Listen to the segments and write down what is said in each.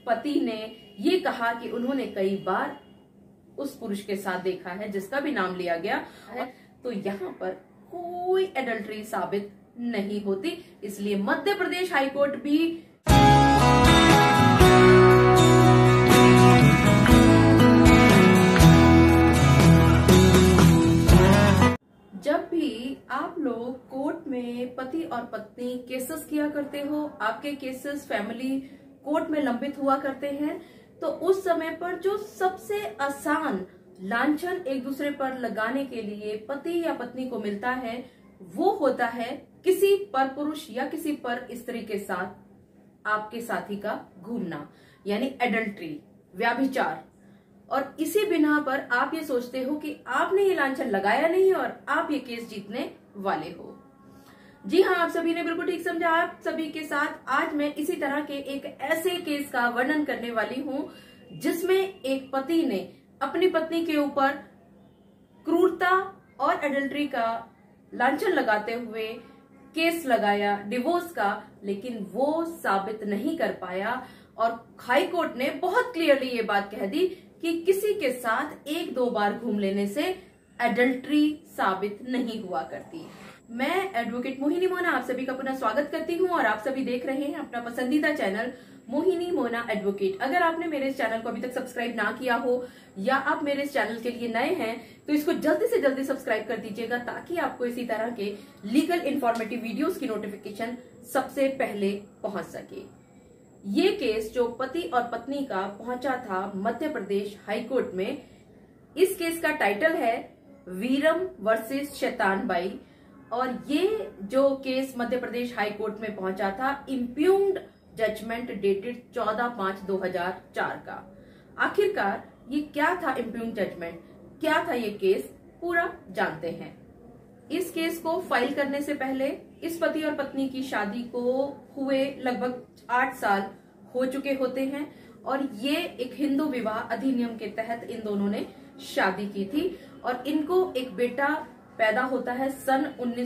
पति ने ये कहा कि उन्होंने कई बार उस पुरुष के साथ देखा है जिसका भी नाम लिया गया है, तो यहाँ पर कोई एडल्ट्री साबित नहीं होती। इसलिए मध्य प्रदेश हाईकोर्ट भी जब भी आप लोग कोर्ट में पति और पत्नी केसेस किया करते हो, आपके केसेस फैमिली कोर्ट में लंबित हुआ करते हैं, तो उस समय पर जो सबसे आसान लांछन एक दूसरे पर लगाने के लिए पति या पत्नी को मिलता है वो होता है किसी पर पुरुष या किसी पर स्त्री के साथ आपके साथी का घूमना, यानी एडल्ट्री, व्याभिचार। और इसी बिना पर आप ये सोचते हो कि आपने ये लांछन लगाया नहीं और आप ये केस जीतने वाले हो। जी हाँ, आप सभी ने बिल्कुल ठीक समझा। आप सभी के साथ आज मैं इसी तरह के एक ऐसे केस का वर्णन करने वाली हूँ जिसमें एक पति ने अपनी पत्नी के ऊपर क्रूरता और एडल्ट्री का लांछन लगाते हुए केस लगाया डिवोर्स का, लेकिन वो साबित नहीं कर पाया। और हाई कोर्ट ने बहुत क्लियरली ये बात कह दी कि किसी के साथ एक दो बार घूम लेने से एडल्ट्री साबित नहीं हुआ करती। मैं एडवोकेट मोहिनी मोना आप सभी का पुनः स्वागत करती हूं और आप सभी देख रहे हैं अपना पसंदीदा चैनल मोहिनी मोना एडवोकेट। अगर आपने मेरे इस चैनल को अभी तक सब्सक्राइब ना किया हो या आप मेरे इस चैनल के लिए नए हैं तो इसको जल्दी से जल्दी सब्सक्राइब कर दीजिएगा ताकि आपको इसी तरह के लीगल इंफॉर्मेटिव वीडियोस की नोटिफिकेशन सबसे पहले पहुंच सके। ये केस जो पति और पत्नी का पहुंचा था मध्य प्रदेश हाईकोर्ट में, इस केस का टाइटल है वीरम वर्सेस शैतानबाई। और ये जो केस मध्य प्रदेश हाईकोर्ट में पहुंचा था इम्प्यूग्ड जजमेंट डेटेड 14/5/2004 का। आखिरकार ये क्या था इम्प्यूग्ड जजमेंट, क्या था ये केस, पूरा जानते हैं। इस केस को फाइल करने से पहले इस पति और पत्नी की शादी को हुए लगभग 8 साल हो चुके होते हैं और ये एक हिंदू विवाह अधिनियम के तहत इन दोनों ने शादी की थी और इनको एक बेटा पैदा होता है सन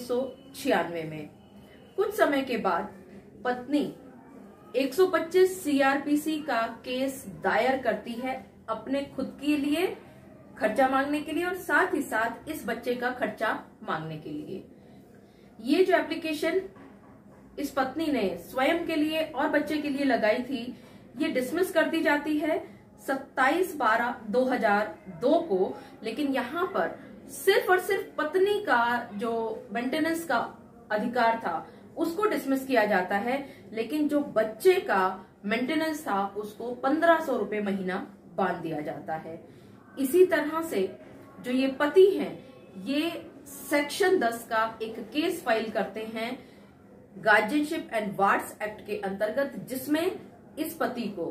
1996 में। कुछ समय के बाद पत्नी 125 सीआरपीसी का केस दायर करती है अपने खुद के लिए खर्चा मांगने के लिए और साथ ही साथ इस बच्चे का खर्चा मांगने के लिए। ये जो एप्लीकेशन इस पत्नी ने स्वयं के लिए और बच्चे के लिए लगाई थी ये डिसमिस कर दी जाती है 27/12/2002 को। लेकिन यहाँ पर सिर्फ और सिर्फ पत्नी का जो मेंटेनेंस का अधिकार था उसको डिसमिस किया जाता है, लेकिन जो बच्चे का मेंटेनेंस था उसको 1500 रुपए महीना बांध दिया जाता है। इसी तरह से जो ये पति हैं ये सेक्शन 10 का एक केस फाइल करते हैं गार्जियनशिप एंड वार्ड्स एक्ट के अंतर्गत, जिसमें इस पति को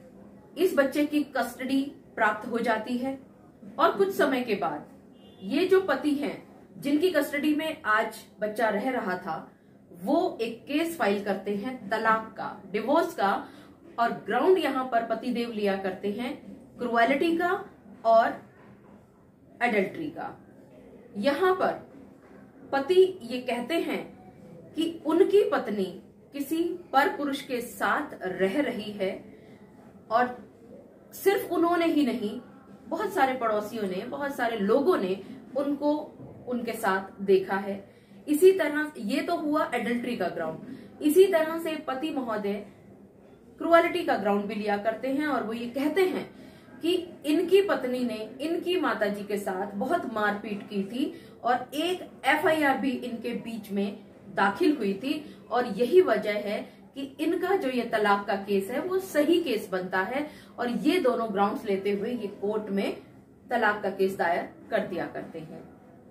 इस बच्चे की कस्टडी प्राप्त हो जाती है। और कुछ समय के बाद ये जो पति हैं जिनकी कस्टडी में आज बच्चा रह रहा था वो एक केस फाइल करते हैं तलाक का, डिवोर्स का। और ग्राउंड यहाँ पर पतिदेव लिया करते हैं क्रुएलिटी का और एडल्ट्री का। यहाँ पर पति ये कहते हैं कि उनकी पत्नी किसी पर पुरुष के साथ रह रही है और सिर्फ उन्होंने ही नहीं, बहुत सारे पड़ोसियों ने, बहुत सारे लोगों ने उनको उनके साथ देखा है। इसी तरह ये तो हुआ एडल्ट्री का ग्राउंड। इसी तरह से पति महोदय क्रुएलिटी का ग्राउंड भी लिया करते हैं और वो ये कहते हैं कि इनकी पत्नी ने इनकी माताजी के साथ बहुत मारपीट की थी और एक एफआईआर भी इनके बीच में दाखिल हुई थी और यही वजह है कि इनका जो ये तलाक का केस है वो सही केस बनता है और ये दोनों ग्राउंड्स लेते हुए ये कोर्ट में तलाक का केस दायर कर दिया करते हैं।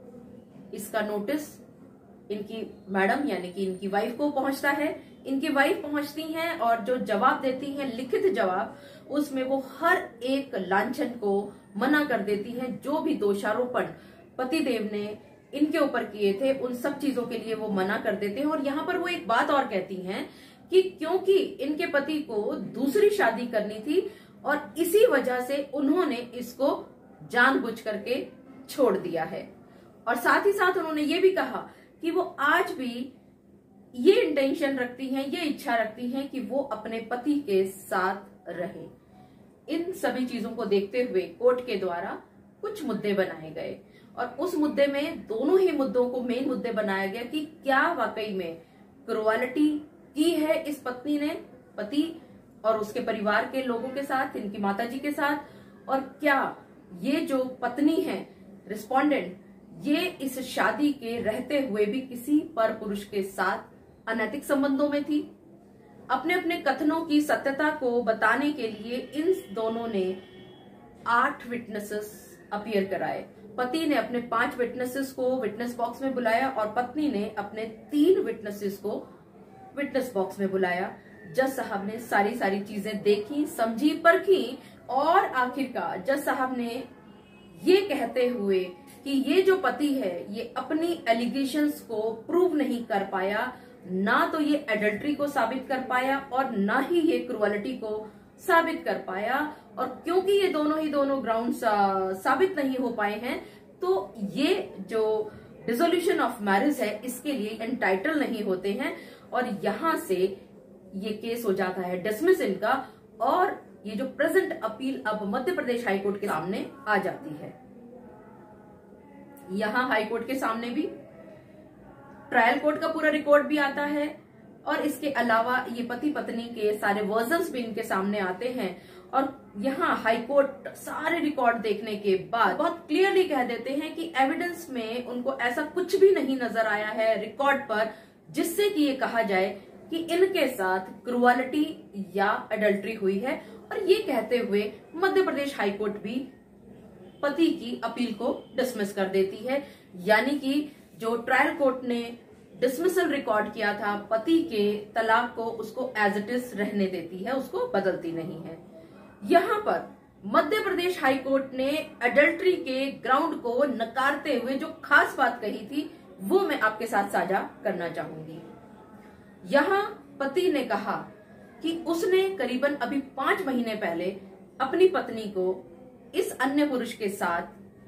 इसका नोटिस इनकी मैडम यानी कि इनकी वाइफ को पहुंचता है। इनकी वाइफ पहुंचती हैं और जो जवाब देती हैं लिखित जवाब, उसमें वो हर एक लांछन को मना कर देती हैं। जो भी दोषारोपण पतिदेव ने इनके ऊपर किए थे उन सब चीजों के लिए वो मना कर देते हैं। और यहाँ पर वो एक बात और कहती हैं कि क्योंकि इनके पति को दूसरी शादी करनी थी और इसी वजह से उन्होंने इसको जानबूझ करके छोड़ दिया है। और साथ ही साथ उन्होंने ये भी कहा कि वो आज भी ये इंटेंशन रखती हैं, ये इच्छा रखती हैं कि वो अपने पति के साथ रहे। इन सभी चीजों को देखते हुए कोर्ट के द्वारा कुछ मुद्दे बनाए गए और उस मुद्दे में दोनों ही मुद्दों को मेन मुद्दे बनाया गया कि क्या वाकई में क्रूअलिटी की है इस पत्नी ने पति और उसके परिवार के लोगों के साथ, इनकी माताजी के साथ, और क्या ये जो पत्नी है रिस्पोंडेंट, ये इस शादी के रहते हुए भी किसी पर पुरुष के साथ अनैतिक संबंधों में थी। अपने अपने कथनों की सत्यता को बताने के लिए इन दोनों ने 8 विटनेसेस अपीयर कराए। पति ने अपने 5 विटनेसेस को विटनेस बॉक्स में बुलाया और पत्नी ने अपने 3 विटनेसेस को विटनेस बॉक्स में बुलाया। जज साहब ने सारी चीजें देखी, समझी, परखी और आखिरकार जज साहब ने ये कहते हुए कि ये जो पति है ये अपनी एलिगेशंस को प्रूव नहीं कर पाया, ना तो ये एडल्ट्री को साबित कर पाया और ना ही ये क्रूअलिटी को साबित कर पाया। और क्योंकि ये दोनों ग्राउंड्स साबित नहीं हो पाए हैं तो ये जो डिसोल्यूशन ऑफ मैरिज है इसके लिए एंटाइटल नहीं होते हैं और यहां से ये केस हो जाता है डिसमिस इनका और ये जो प्रेजेंट अपील अब मध्य प्रदेश हाईकोर्ट के सामने आ जाती है। यहां हाईकोर्ट के सामने भी ट्रायल कोर्ट का पूरा रिकॉर्ड भी आता है और इसके अलावा ये पति पत्नी के सारे वर्जन्स भी इनके सामने आते हैं और यहाँ हाईकोर्ट सारे रिकॉर्ड देखने के बाद बहुत क्लियरली कह देते हैं कि एविडेंस में उनको ऐसा कुछ भी नहीं नजर आया है रिकॉर्ड पर जिससे कि ये कहा जाए कि इनके साथ क्रूअलिटी या एडल्ट्री हुई है। और ये कहते हुए मध्य प्रदेश हाईकोर्ट भी पति की अपील को डिसमिस कर देती है, यानी कि जो ट्रायल कोर्ट ने डिसमिसल रिकॉर्ड किया था पति के तलाक को, उसको एज इट इज रहने देती है, उसको बदलती नहीं है। यहाँ पर मध्य प्रदेश हाईकोर्ट ने एडल्ट्री के ग्राउंड को नकारते हुए जो खास बात कही थी वो मैं आपके साथ साझा करना चाहूंगी। यहाँ पति ने कहा कि उसने करीबन अभी 5 महीने पहले अपनी पत्नी को इस अन्य पुरुष के साथ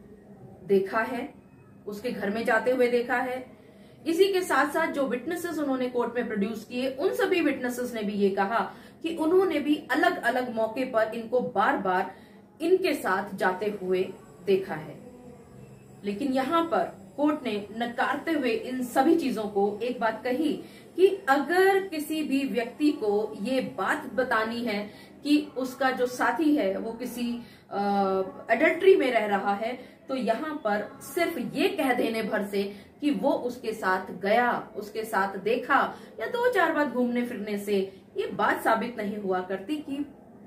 देखा है, उसके घर में जाते हुए देखा है। इसी के साथ साथ जो विटनेसेस उन्होंने कोर्ट में प्रोड्यूस किए उन सभी विटनेसेस ने भी ये कहा कि उन्होंने भी अलग अलग मौके पर इनको बार बार इनके साथ जाते हुए देखा है। लेकिन यहाँ पर कोर्ट ने नकारते हुए इन सभी चीजों को एक बात कही कि अगर किसी भी व्यक्ति को ये बात बतानी है कि उसका जो साथी है वो किसी एडल्ट्री में रह रहा है तो यहाँ पर सिर्फ ये कह देने भर से कि वो उसके साथ गया, उसके साथ देखा या 2-4 बार घूमने फिरने से ये बात साबित नहीं हुआ करती कि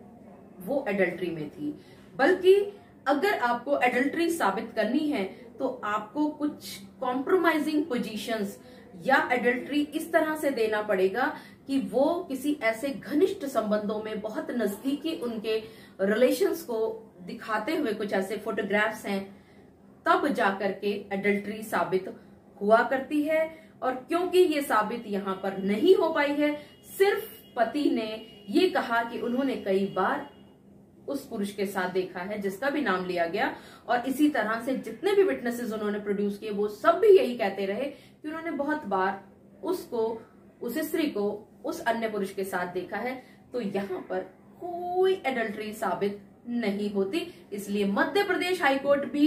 वो एडल्ट्री में थी। बल्कि अगर आपको एडल्ट्री साबित करनी है तो आपको कुछ कॉम्प्रोमाइजिंग पोजीशंस या एडल्ट्री इस तरह से देना पड़ेगा कि वो किसी ऐसे घनिष्ठ संबंधों में बहुत नजदीकी उनके रिलेशंस को दिखाते हुए कुछ ऐसे फोटोग्राफ्स हैं, तब जाकर के एडल्ट्री साबित हुआ करती है। और क्योंकि ये साबित यहाँ पर नहीं हो पाई है, सिर्फ पति ने ये कहा कि उन्होंने कई बार उस पुरुष के साथ देखा है जिसका भी नाम लिया गया, और इसी तरह से जितने भी विटनेसेस उन्होंने प्रोड्यूस किए वो सब भी यही कहते रहे कि उन्होंने बहुत बार उसको, उस स्त्री को उस अन्य पुरुष के साथ देखा है। तो यहाँ पर कोई एडल्ट्री साबित नहीं होती। इसलिए मध्य प्रदेश हाईकोर्ट भी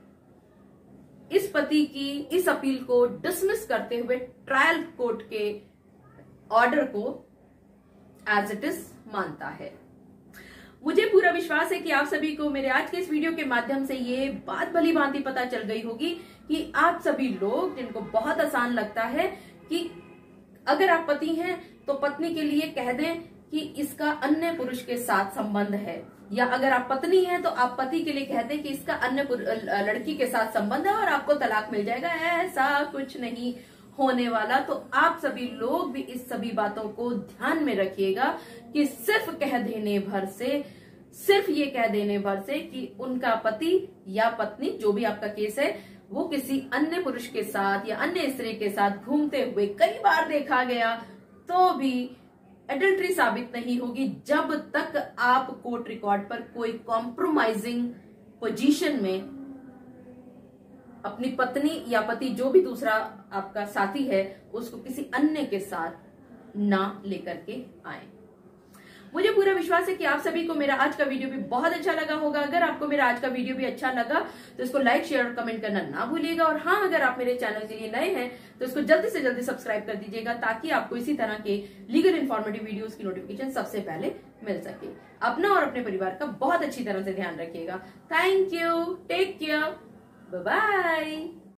इस पति की इस अपील को डिसमिस करते हुए ट्रायल कोर्ट के ऑर्डर को एज इट इज मानता है। मुझे पूरा विश्वास है कि आप सभी को मेरे आज के इस वीडियो के माध्यम से ये बात भली भांति पता चल गई होगी कि आप सभी लोग जिनको बहुत आसान लगता है कि अगर आप पति हैं तो पत्नी के लिए कह दें कि इसका अन्य पुरुष के साथ संबंध है, या अगर आप पत्नी हैं तो आप पति के लिए कह दें कि इसका अन्य लड़की के साथ संबंध है और आपको तलाक मिल जाएगा। ऐसा कुछ नहीं होने वाला। तो आप सभी लोग भी इस सभी बातों को ध्यान में रखिएगा कि सिर्फ कह देने भर से, सिर्फ ये कह देने भर से कि उनका पति या पत्नी, जो भी आपका केस है, वो किसी अन्य पुरुष के साथ या अन्य स्त्री के साथ घूमते हुए कई बार देखा गया तो भी एडल्ट्री साबित नहीं होगी जब तक आप कोर्ट रिकॉर्ड पर कोई कॉम्प्रोमाइजिंग पोजीशन में अपनी पत्नी या पति, जो भी दूसरा आपका साथी है, उसको किसी अन्य के साथ ना लेकर के आए। मुझे पूरा विश्वास है कि आप सभी को मेरा आज का वीडियो भी बहुत अच्छा लगा होगा। अगर आपको मेरा आज का वीडियो भी अच्छा लगा तो इसको लाइक, शेयर और कमेंट करना ना भूलिएगा। और हाँ, अगर आप मेरे चैनल के लिए नए हैं तो इसको जल्दी से जल्दी सब्सक्राइब कर दीजिएगा, ताकि आपको इसी तरह के लीगल इन्फॉर्मेटिव वीडियोस की नोटिफिकेशन सबसे पहले मिल सके। अपना और अपने परिवार का बहुत अच्छी तरह से ध्यान रखिएगा। Thank you, take care, bye bye.